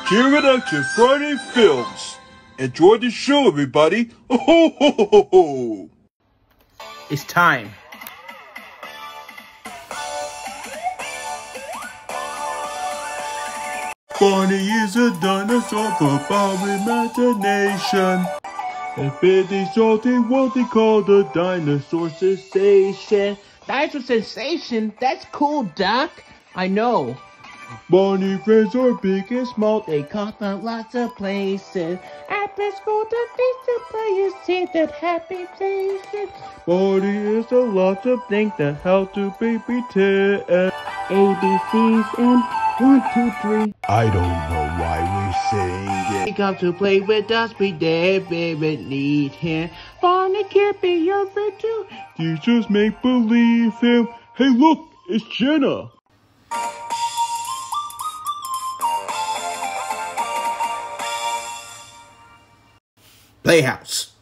Cheer it up to Friday Films. Enjoy the show, everybody. Ho, ho, ho, ho, ho. It's time. Barney is a dinosaur for our imagination. And Billy's salty what they call the dinosaur sensation. Dinosaur sensation? That's cool, Doc. I know. Barney friends are big and small. They come from lots of places. After school, the teacher players see that happy faces. Barney is a lot of things that help to baby tell. ABCs and 1, 2, 3. I don't know why we sing He it. comes to play with us, we never need him. Barney can't be your friend too. You just make believe him. Hey, look, it's Jenna. Playhouse.